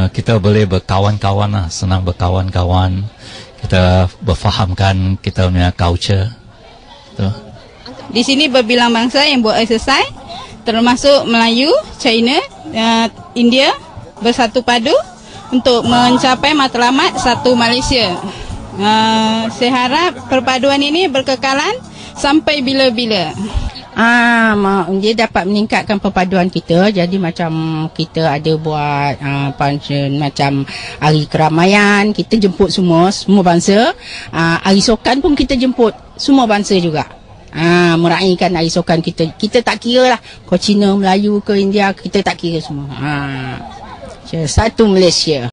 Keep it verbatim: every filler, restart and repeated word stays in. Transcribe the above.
uh, kita boleh berkawan-kawan lah, senang berkawan-kawan. Kita berfahamkan kita punya culture. Betul. Di sini berbilang bangsa yang buat exercise, termasuk Melayu, China, uh, India bersatu padu untuk mencapai matlamat satu Malaysia. Uh, saya harap perpaduan ini berkekalan sampai bila-bila. Ah, dia dapat meningkatkan perpaduan kita. Jadi macam kita ada buat ah, function macam hari keramaian, kita jemput semua semua bangsa. Ah, hari sokan pun kita jemput semua bangsa juga. Ah, meraihkan hari sokan kita. Kita tak kira lah kau Cina, Melayu ke India, kita tak kira semua. Ah, satu Malaysia.